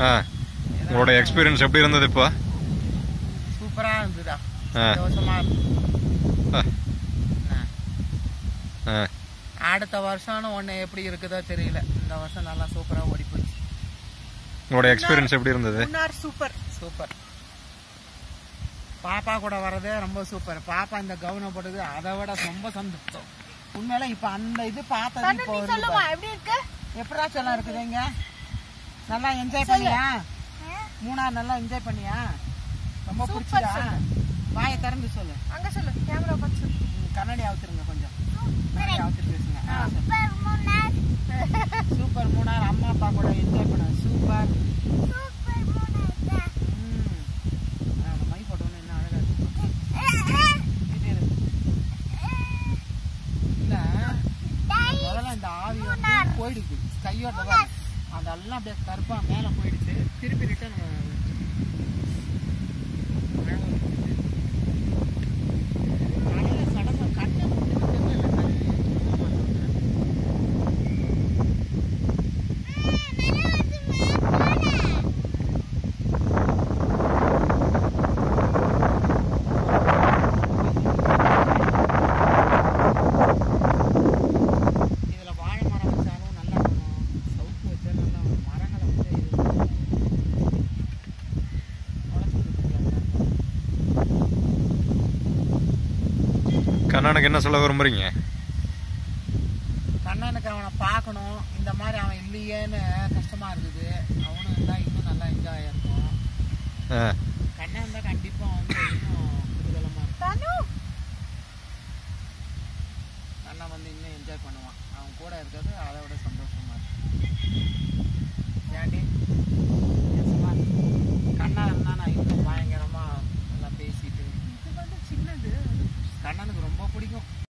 உங்களோட எக்ஸ்பீரியன்ஸ் எப்படி இருந்தது இப்போ? சூப்பரா இருந்ததா? சந்தோஷமா அடுத்த வருஷம் ஒண்ணு எப்படி இருக்குதோ தெரியல. இந்த வருஷம் நல்லா சூப்பரா ஓடி போச்சு. உங்களோட எக்ஸ்பீரியன்ஸ் எப்படி இருந்தது? Super super. பாப்பா கூட வர்றதே ரொம்ப சூப்பர். பாப்பா இந்த கவனம் போட்டது அதை விட ரொம்ப சந்தோஷம். உண்மையில இப்ப அந்த இது பார்த்தது இப்போ எப்படா சொல்ல இருக்குதுங்க. நல்லா என்ஜாய் பண்ணியா? மூணார் நல்லா என்ஜாய் பண்ணியா? ரொம்ப பிடிச்சதா? வாயை திறந்து சொல்லு. அங்க சொல்லு, கேமரா பார்த்து சொல்லு. கண்ணாடி அவுத்துருங்க கொஞ்சம். கண்ணாடி அவுத்துட்டு பேசுங்க. சூப்பர் மூணார். அம்மா அப்பா கூட என்ஜாய் பண்ண சூப்பர். மை போட்டோன்னு என்ன அழகா இருக்கு. இல்ல முதல்ல இந்த ஆவி வந்து போயிடுச்சு கையோட. அதெல்லாம் அப்படியே கருப்பா மேல போயிடுச்சு. திருப்பி ரிட்டர்ன் கண்ணனுக்கு என்ன சொல்ல விரும்புறீங்க? கண்ணனுக்கு அவனை பார்க்கணும். இந்த மாதிரி அவன் இல்லையேன்னு கஷ்டமா இருக்குது. அவனும் இருந்தா இன்னும் நல்லா என்ஜாய் இருக்கும். கண்ணன் இருந்தா கண்டிப்பா வந்து இன்னும் குதூகலமா இருக்கும். கண்ணன் வந்து இன்னும் என்ஜாய் பண்ணுவான். அவன் கூட இருக்கிறது அதை விட சந்தோஷமா இருக்கும். ஏன்டி கண்ணா இருந்தா நான் இன்னும் பயங்கரமா எல்லாம் பேசிட்டு. இது வந்து சின்னது. கண்ணனுக்கு ரொம்ப பிடிக்கும்.